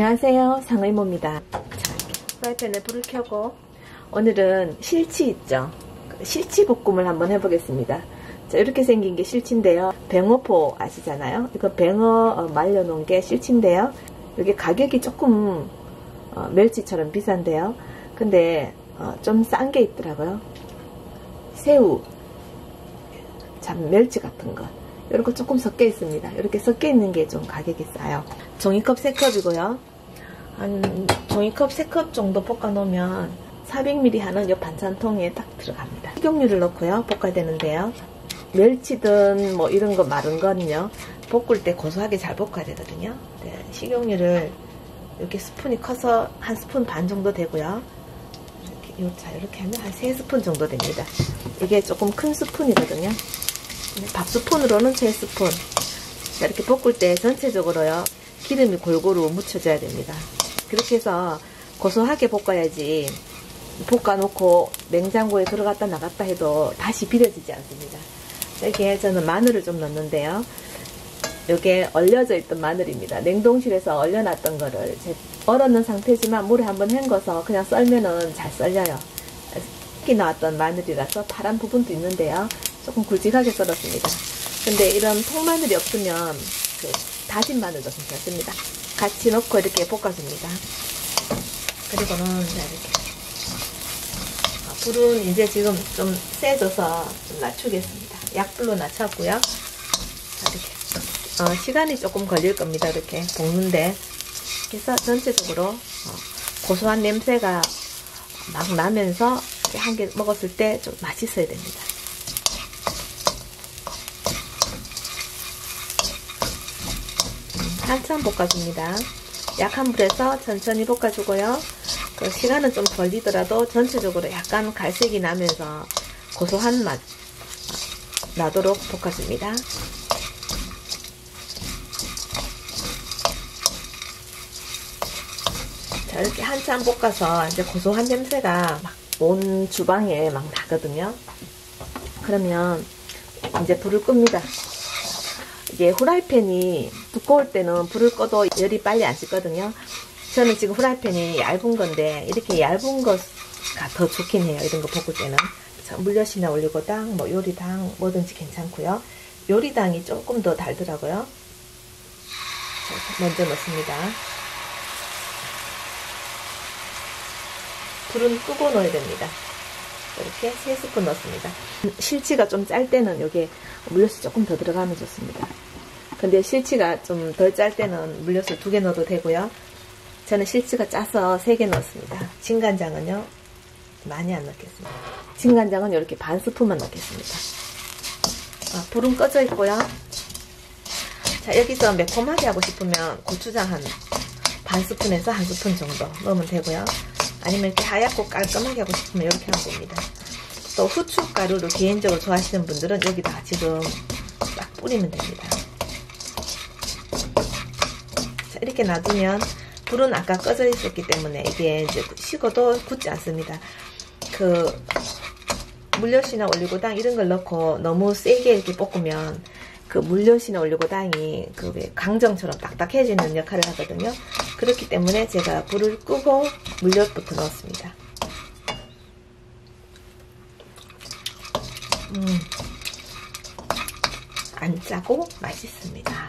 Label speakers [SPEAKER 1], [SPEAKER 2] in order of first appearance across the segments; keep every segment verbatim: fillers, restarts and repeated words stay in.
[SPEAKER 1] 안녕하세요, 상의모입니다. 자, 프라이팬에 불을 켜고 오늘은 실치 있죠? 실치 볶음을 한번 해보겠습니다. 자, 이렇게 생긴 게 실치인데요. 뱅어포 아시잖아요? 이거 뱅어 말려놓은 게 실치인데요. 이게 가격이 조금 어, 멸치처럼 비싼데요. 근데 어, 좀 싼 게 있더라고요. 새우, 참 멸치 같은 거 이런 거 조금 섞여 있습니다. 이렇게 섞여 있는 게 좀 가격이 싸요. 종이컵 세 컵이고요. 한 종이컵 세 컵 정도 볶아 놓으면 사백 밀리리터 하는 이 반찬통에 딱 들어갑니다. 식용유를 넣고요. 볶아야 되는데요. 멸치든 뭐 이런 거 마른 거는요, 볶을 때 고소하게 잘 볶아야 되거든요. 네, 식용유를 이렇게 스푼이 커서 한 스푼 반 정도 되고요. 이렇게, 요, 자, 이렇게 하면 한 세 스푼 정도 됩니다. 이게 조금 큰 스푼이거든요. 밥 스푼으로는 세 스푼. 자, 이렇게 볶을 때 전체적으로요, 기름이 골고루 묻혀져야 됩니다. 그렇게 해서 고소하게 볶아야지 볶아놓고 냉장고에 들어갔다 나갔다 해도 다시 비려지지 않습니다. 여기에 저는 마늘을 좀 넣는데요. 이게 얼려져 있던 마늘입니다. 냉동실에서 얼려놨던 거를 얼었는 상태지만 물에 한번 헹궈서 그냥 썰면은 잘 썰려요. 특히 나왔던 마늘이라서 파란 부분도 있는데요. 조금 굵직하게 썰었습니다. 근데 이런 통마늘이 없으면 그 다진 마늘도 괜찮습니다. 같이 넣고 이렇게 볶아줍니다. 그리고는 이렇게 불은 이제 지금 좀 세져서 좀 낮추겠습니다. 약불로 낮췄고요. 이렇게 어, 시간이 조금 걸릴 겁니다. 이렇게 볶는데. 그래서 전체적으로 어, 고소한 냄새가 막 나면서 한 개 먹었을 때 좀 맛있어야 됩니다. 한참 볶아줍니다. 약한 불에서 천천히 볶아주고요. 그 시간은 좀 걸리더라도 전체적으로 약간 갈색이 나면서 고소한 맛 나도록 볶아줍니다. 자, 이렇게 한참 볶아서 이제 고소한 냄새가 막 온 주방에 막 나거든요. 그러면 이제 불을 끕니다. 이게 후라이팬이 두꺼울 때는 불을 꺼도 열이 빨리 안 식거든요. 저는 지금 후라이팬이 얇은 건데 이렇게 얇은 거가 더 좋긴 해요. 이런 거 볶을 때는. 자, 물엿이나 올리고당, 뭐 요리당 뭐든지 괜찮고요. 요리당이 조금 더 달더라고요. 자, 먼저 넣습니다. 불은 끄고 넣어야 됩니다. 이렇게 세 스푼 넣습니다. 실치가 좀 짤 때는 여기에 물엿이 조금 더 들어가면 좋습니다. 근데 실치가 좀 덜 짤 때는 물엿을 두 개 넣어도 되고요. 저는 실치가 짜서 세 개 넣습니다. 진간장은요, 많이 안 넣겠습니다. 진간장은 이렇게 반 스푼만 넣겠습니다. 아, 불은 꺼져 있고요. 자, 여기서 매콤하게 하고 싶으면 고추장 한 반 스푼에서 한 스푼 정도 넣으면 되고요. 아니면 이렇게 하얗고 깔끔하게 하고 싶으면 이렇게 하면 됩니다. 또 후춧가루를 개인적으로 좋아하시는 분들은 여기다 지금 딱 뿌리면 됩니다. 자, 이렇게 놔두면 불은 아까 꺼져 있었기 때문에 이게 이제 식어도 굳지 않습니다. 그 물엿이나 올리고당 이런 걸 넣고 너무 세게 이렇게 볶으면 그 물엿이나 올리고당이 그 강정처럼 딱딱해지는 역할을 하거든요. 그렇기 때문에 제가 불을 끄고 물엿부터 넣었습니다. 음, 안 짜고 맛있습니다.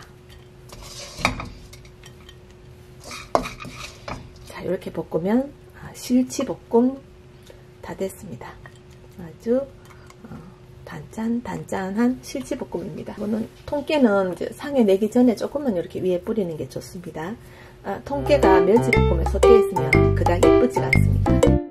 [SPEAKER 1] 자, 이렇게 볶으면 실치 볶음 다 됐습니다. 아주 어, 단짠 단짠한 실치 볶음입니다. 이거는 통깨는 이제 상에 내기 전에 조금만 이렇게 위에 뿌리는 게 좋습니다. 아, 통깨가 멸치 볶음에 섞여 있으면 그닥 예쁘지가 않습니다.